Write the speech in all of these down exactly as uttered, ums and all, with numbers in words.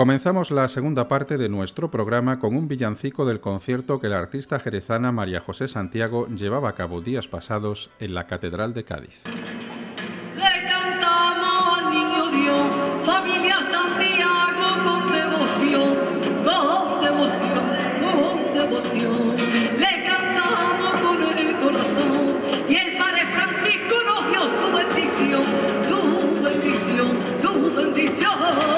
Comenzamos la segunda parte de nuestro programa con un villancico del concierto que la artista jerezana María José Santiago llevaba a cabo días pasados en la Catedral de Cádiz. Le cantamos al niño Dios, familia Santiago, con devoción, con devoción, con devoción. Le cantamos con el corazón y el Padre Francisco nos dio su bendición, su bendición, su bendición.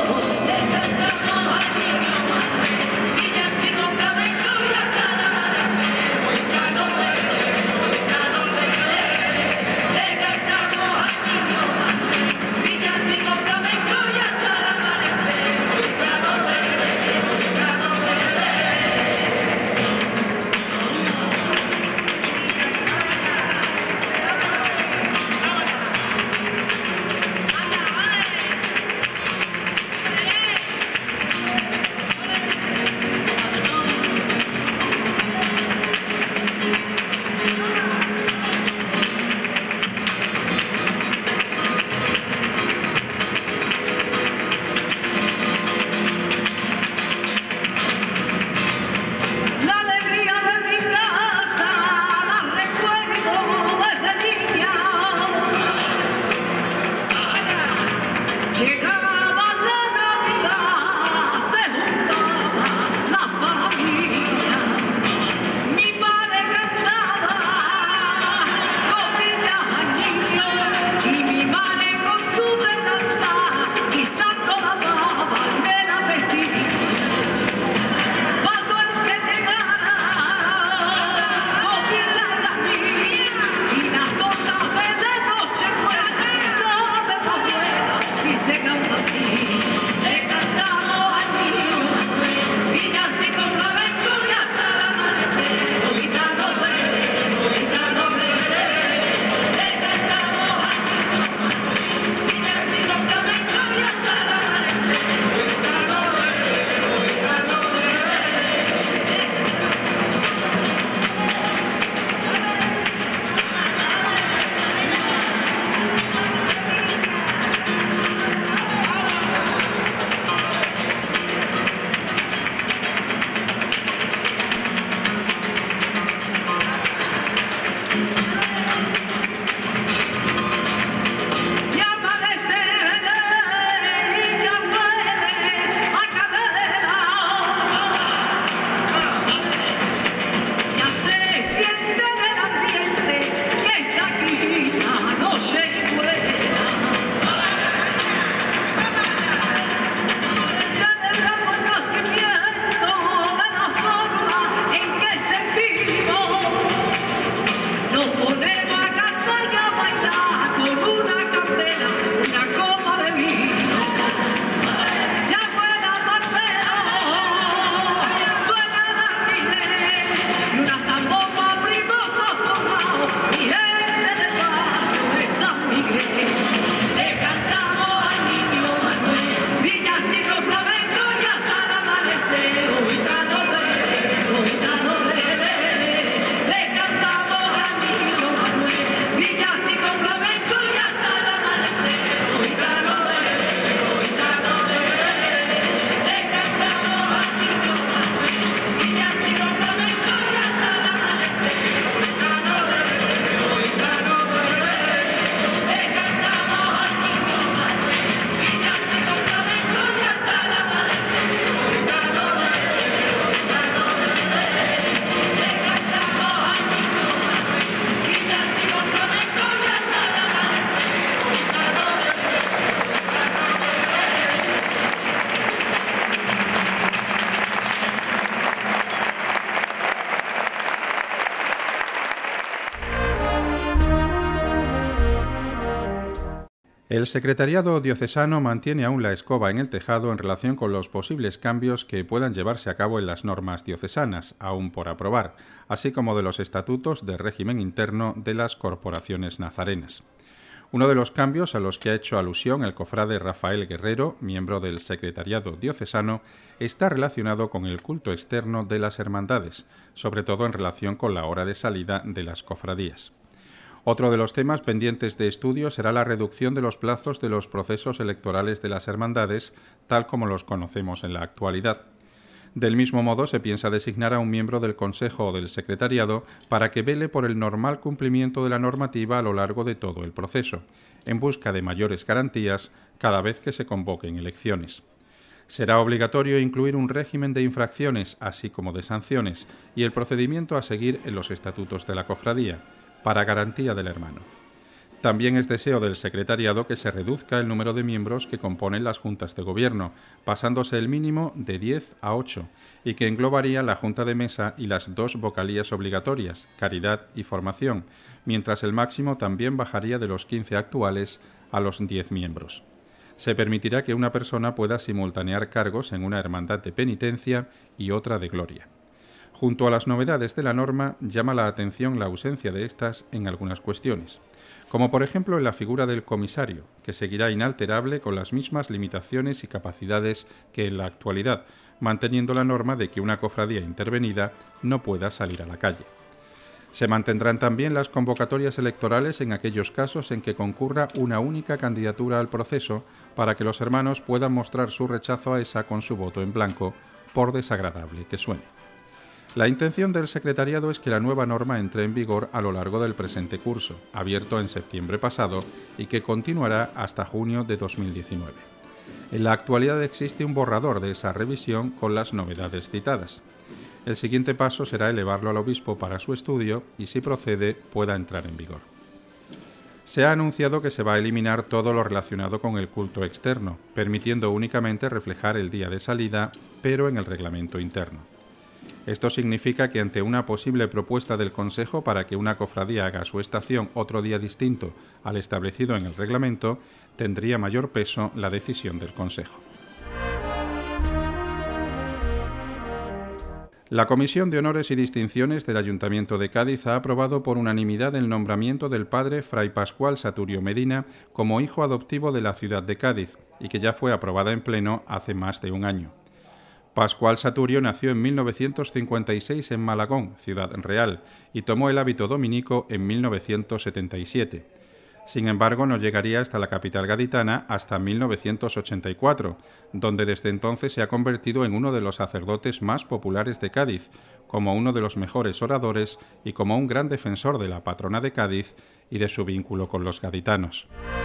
El Secretariado Diocesano mantiene aún la escoba en el tejado en relación con los posibles cambios que puedan llevarse a cabo en las normas diocesanas, aún por aprobar, así como de los estatutos de régimen interno de las corporaciones nazarenas. Uno de los cambios a los que ha hecho alusión el cofrade Rafael Guerrero, miembro del Secretariado Diocesano, está relacionado con el culto externo de las hermandades, sobre todo en relación con la hora de salida de las cofradías. Otro de los temas pendientes de estudio será la reducción de los plazos de los procesos electorales de las hermandades, tal como los conocemos en la actualidad. Del mismo modo, se piensa designar a un miembro del Consejo o del Secretariado para que vele por el normal cumplimiento de la normativa a lo largo de todo el proceso, en busca de mayores garantías cada vez que se convoquen elecciones. Será obligatorio incluir un régimen de infracciones, así como de sanciones, y el procedimiento a seguir en los estatutos de la cofradía, para garantía del hermano. También es deseo del Secretariado que se reduzca el número de miembros que componen las juntas de gobierno, pasándose el mínimo de diez a ocho, y que englobaría la junta de mesa y las dos vocalías obligatorias, caridad y formación, mientras el máximo también bajaría de los quince actuales a los diez miembros. Se permitirá que una persona pueda simultanear cargos en una hermandad de penitencia y otra de gloria. Junto a las novedades de la norma, llama la atención la ausencia de estas en algunas cuestiones, como por ejemplo en la figura del comisario, que seguirá inalterable con las mismas limitaciones y capacidades que en la actualidad, manteniendo la norma de que una cofradía intervenida no pueda salir a la calle. Se mantendrán también las convocatorias electorales en aquellos casos en que concurra una única candidatura al proceso, para que los hermanos puedan mostrar su rechazo a esa con su voto en blanco, por desagradable que suene. La intención del Secretariado es que la nueva norma entre en vigor a lo largo del presente curso, abierto en septiembre pasado y que continuará hasta junio de dos mil diecinueve. En la actualidad existe un borrador de esa revisión con las novedades citadas. El siguiente paso será elevarlo al obispo para su estudio y, si procede, pueda entrar en vigor. Se ha anunciado que se va a eliminar todo lo relacionado con el culto externo, permitiendo únicamente reflejar el día de salida, pero en el reglamento interno. Esto significa que ante una posible propuesta del Consejo para que una cofradía haga su estación otro día distinto al establecido en el reglamento, tendría mayor peso la decisión del Consejo. La Comisión de Honores y Distinciones del Ayuntamiento de Cádiz ha aprobado por unanimidad el nombramiento del padre Fray Pascual Saturio Medina como hijo adoptivo de la ciudad de Cádiz, y que ya fue aprobada en pleno hace más de un año. Pascual Saturio nació en mil novecientos cincuenta y seis en Malagón, Ciudad Real, y tomó el hábito dominico en mil novecientos setenta y siete. Sin embargo, no llegaría hasta la capital gaditana hasta mil novecientos ochenta y cuatro, donde desde entonces se ha convertido en uno de los sacerdotes más populares de Cádiz, como uno de los mejores oradores y como un gran defensor de la patrona de Cádiz y de su vínculo con los gaditanos.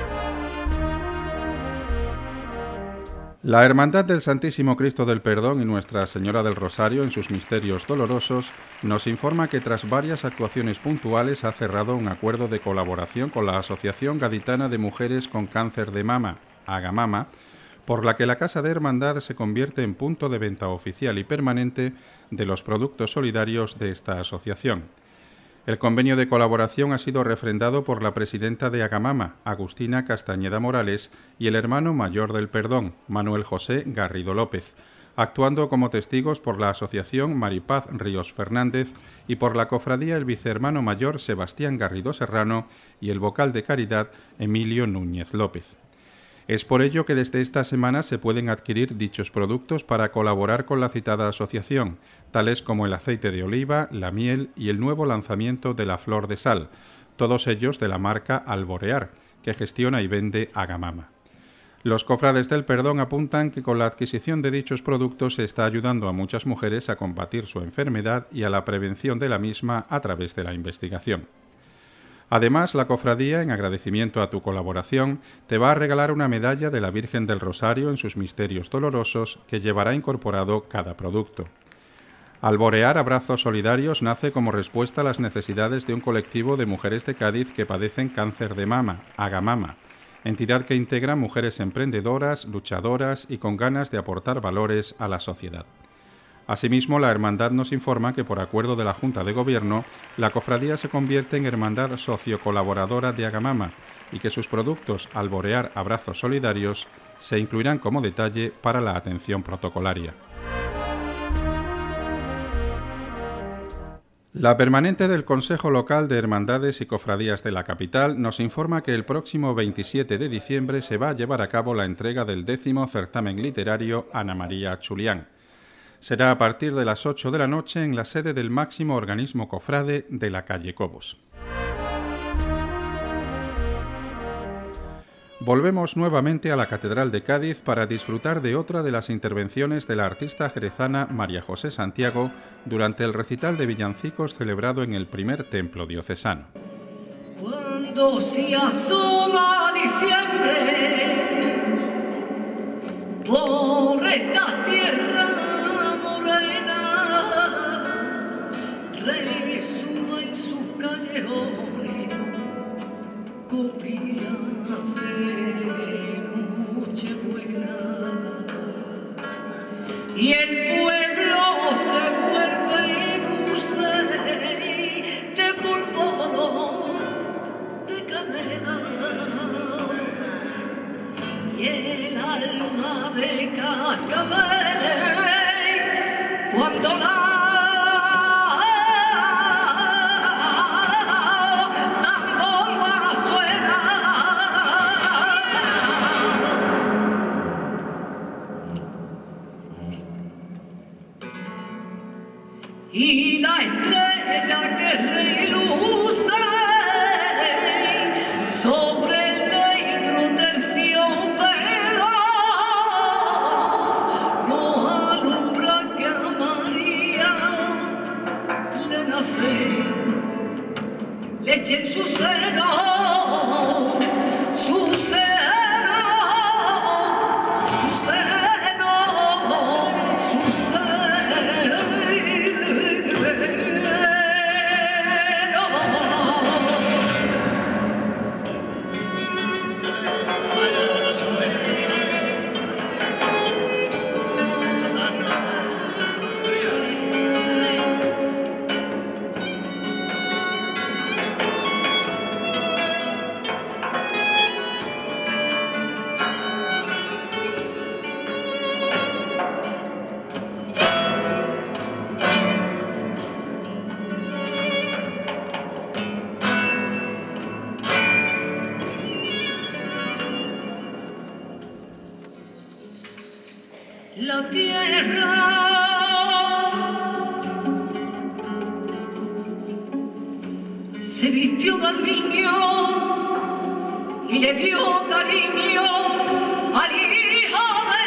La Hermandad del Santísimo Cristo del Perdón y Nuestra Señora del Rosario en sus misterios dolorosos nos informa que tras varias actuaciones puntuales ha cerrado un acuerdo de colaboración con la Asociación Gaditana de Mujeres con Cáncer de Mama, Agamama, por la que la Casa de Hermandad se convierte en punto de venta oficial y permanente de los productos solidarios de esta asociación. El convenio de colaboración ha sido refrendado por la presidenta de Agamama, Agustina Castañeda Morales, y el hermano mayor del Perdón, Manuel José Garrido López, actuando como testigos por la asociación Maripaz Ríos Fernández y por la cofradía el vicehermano mayor Sebastián Garrido Serrano y el vocal de Caridad Emilio Núñez López. Es por ello que desde esta semana se pueden adquirir dichos productos para colaborar con la citada asociación, tales como el aceite de oliva, la miel y el nuevo lanzamiento de la flor de sal, todos ellos de la marca Alborear, que gestiona y vende Agamama. Los cofrades del Perdón apuntan que con la adquisición de dichos productos se está ayudando a muchas mujeres a combatir su enfermedad y a la prevención de la misma a través de la investigación. Además, la cofradía, en agradecimiento a tu colaboración, te va a regalar una medalla de la Virgen del Rosario en sus misterios dolorosos que llevará incorporado cada producto. Alborear Abrazos Solidarios nace como respuesta a las necesidades de un colectivo de mujeres de Cádiz que padecen cáncer de mama, Agamama, entidad que integra mujeres emprendedoras, luchadoras y con ganas de aportar valores a la sociedad. Asimismo, la Hermandad nos informa que por acuerdo de la Junta de Gobierno, la cofradía se convierte en Hermandad Socio-Colaboradora de Agamama y que sus productos Alborear Abrazos Solidarios se incluirán como detalle para la atención protocolaria. La permanente del Consejo Local de Hermandades y Cofradías de la capital nos informa que el próximo veintisiete de diciembre se va a llevar a cabo la entrega del décimo certamen literario Ana María Chulián. Será a partir de las ocho de la noche en la sede del máximo organismo cofrade de la calle Cobos. Volvemos nuevamente a la Catedral de Cádiz para disfrutar de otra de las intervenciones de la artista jerezana María José Santiago durante el recital de villancicos celebrado en el primer templo diocesano. Cuando se asoma diciembre por esta tierra morena, resuma en sus callejones coprillas de Nochebuena, y el pueblo se vuelve dulce de polvorón, de canela, y el alma de cascabel cuando la y la estrella que reluce sobre el negro terciopelo no alumbra que a María le nace leche en su seno, su seno, su seno, su seno. La tierra se vistió del niño y le dio cariño al Hijo de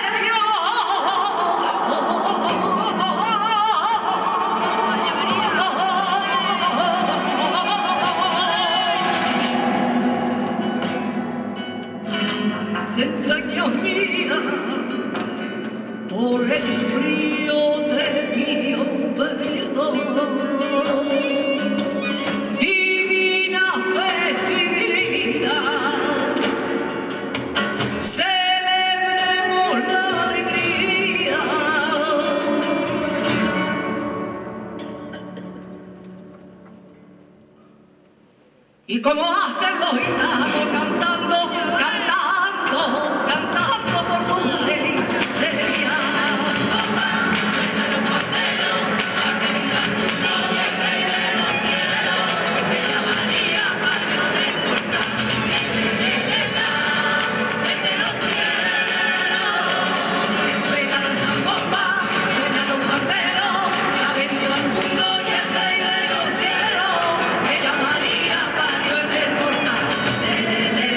Dios. Se entrañó mía por el frío te pidió perdón. Divina festividad, celebremos la alegría. Y como hacen los gitanos cantando, cantando, cantando por tu ley. Le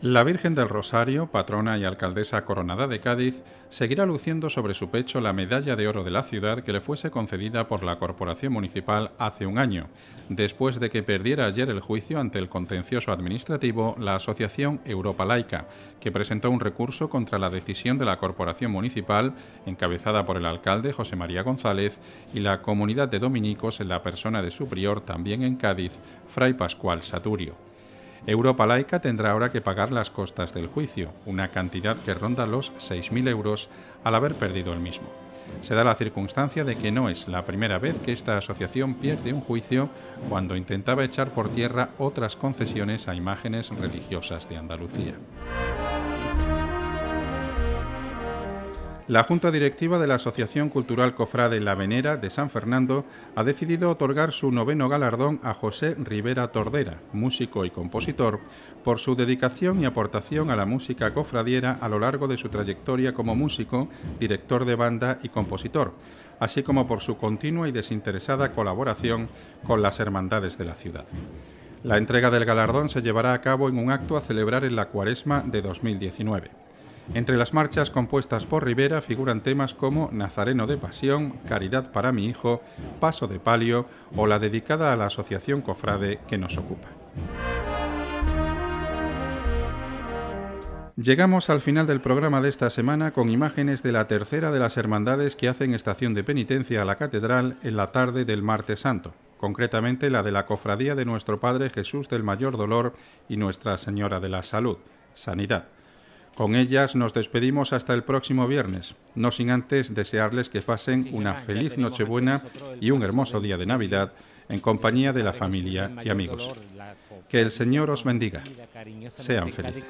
La Virgen del Rosario, patrona y alcaldesa coronada de Cádiz, seguirá luciendo sobre su pecho la medalla de oro de la ciudad que le fuese concedida por la Corporación Municipal hace un año, después de que perdiera ayer el juicio ante el contencioso administrativo la Asociación Europa Laica, que presentó un recurso contra la decisión de la Corporación Municipal, encabezada por el alcalde José María González, y la comunidad de dominicos en la persona de su prior, también en Cádiz, Fray Pascual Saturio. Europa Laica tendrá ahora que pagar las costas del juicio, una cantidad que ronda los seis mil euros al haber perdido el mismo. Se da la circunstancia de que no es la primera vez que esta asociación pierde un juicio cuando intentaba echar por tierra otras concesiones a imágenes religiosas de Andalucía. La Junta Directiva de la Asociación Cultural Cofrade La Venera de San Fernando ha decidido otorgar su noveno galardón a José Rivera Tordera, músico y compositor, por su dedicación y aportación a la música cofradiera a lo largo de su trayectoria como músico, director de banda y compositor, así como por su continua y desinteresada colaboración con las hermandades de la ciudad. La entrega del galardón se llevará a cabo en un acto a celebrar en la Cuaresma de dos mil diecinueve. Entre las marchas compuestas por Rivera figuran temas como Nazareno de Pasión, Caridad para mi hijo, Paso de Palio o la dedicada a la asociación cofrade que nos ocupa. Llegamos al final del programa de esta semana con imágenes de la tercera de las hermandades que hacen estación de penitencia a la catedral en la tarde del Martes Santo, concretamente la de la Cofradía de Nuestro Padre Jesús del Mayor Dolor y Nuestra Señora de la Salud, Sanidad. Con ellas nos despedimos hasta el próximo viernes, no sin antes desearles que pasen una feliz Nochebuena y un hermoso día de Navidad en compañía de la familia y amigos. Que el Señor os bendiga. Sean felices.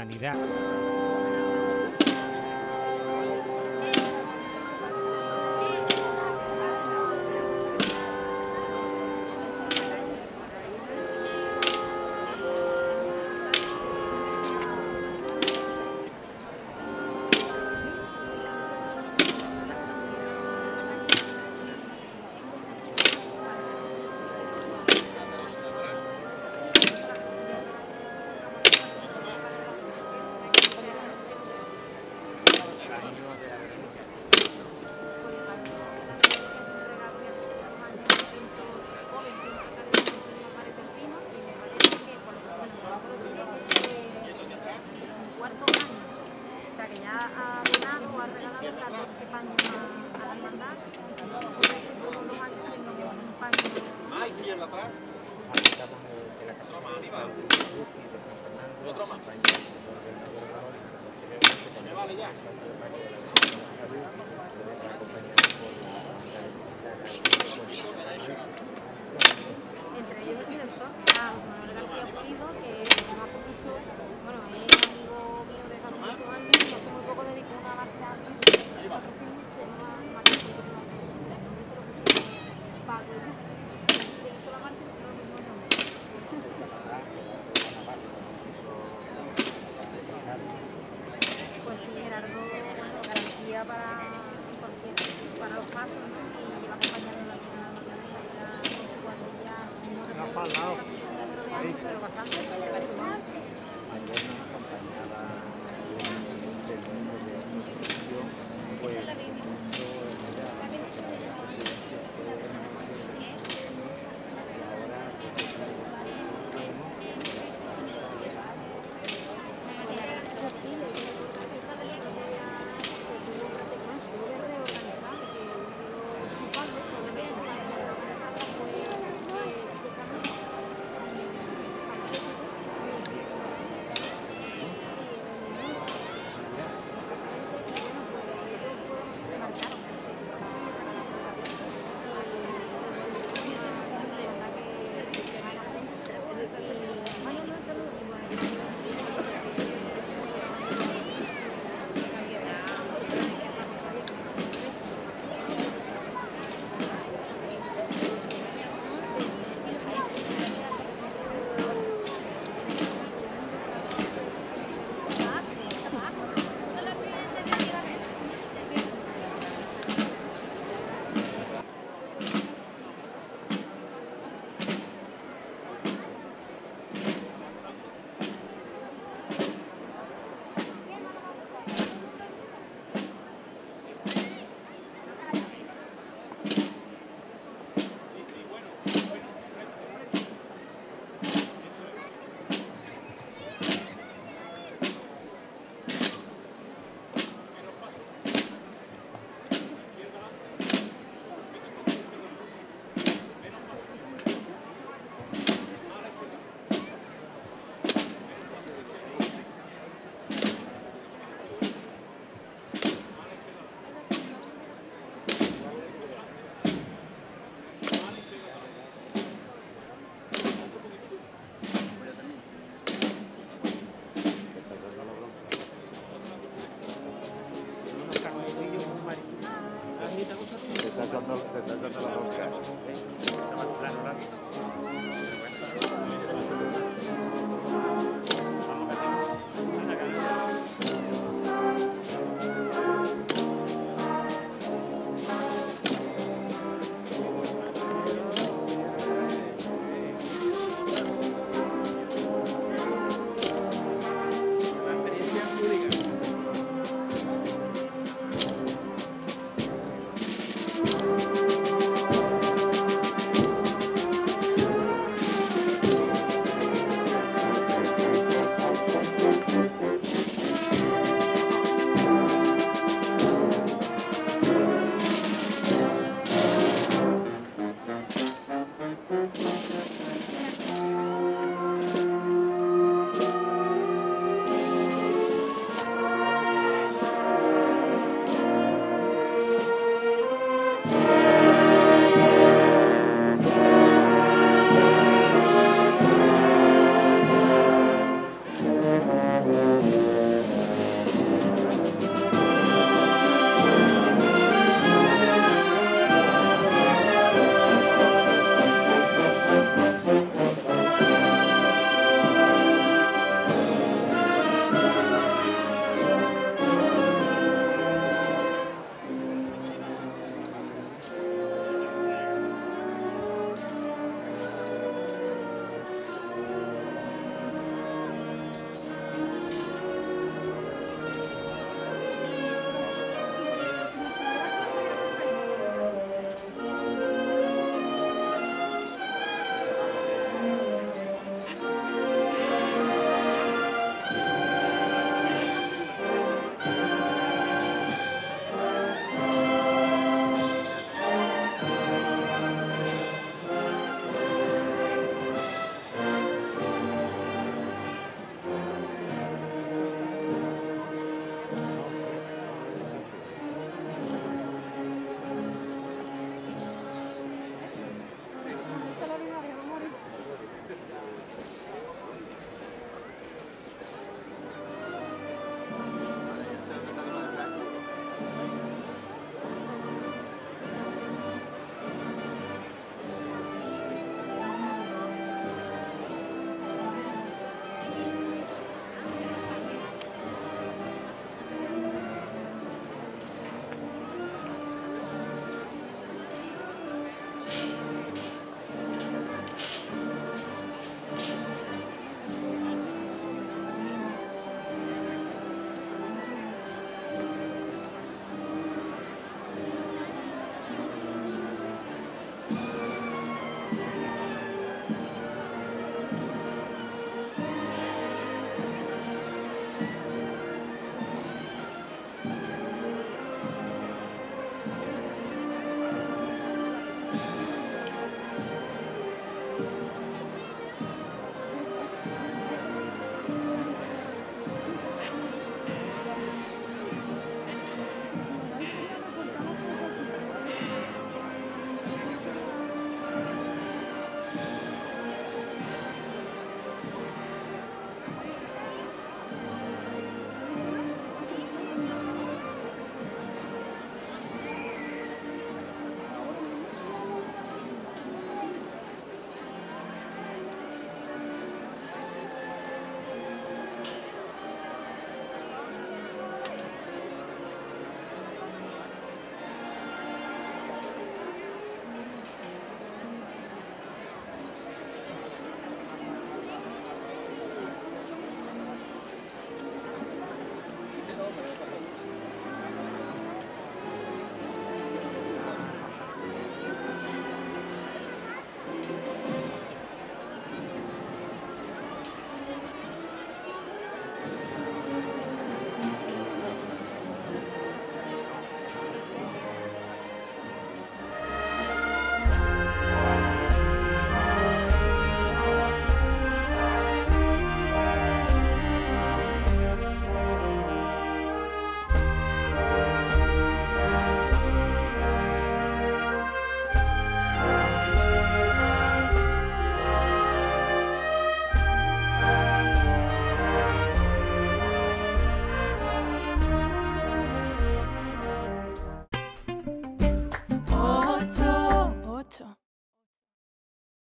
Entre ellos el director, a José Manuel García Pulido, que me ha mucho, bueno, es amigo mío de hace muchos años, y hace muy poco dedicó una marcha a cuatro filmes, se llama Marcha Profesional, el nombre se lo puso Paco, que hizo la marcha y se lo mismo nombre. Pues sí, Gerardo, bueno, garantía para, para los pasos, ¿no? Y lleva acompañando la vida de la salida con su cuadrilla, no recuerdo el número de años, pero bastante, se parece más.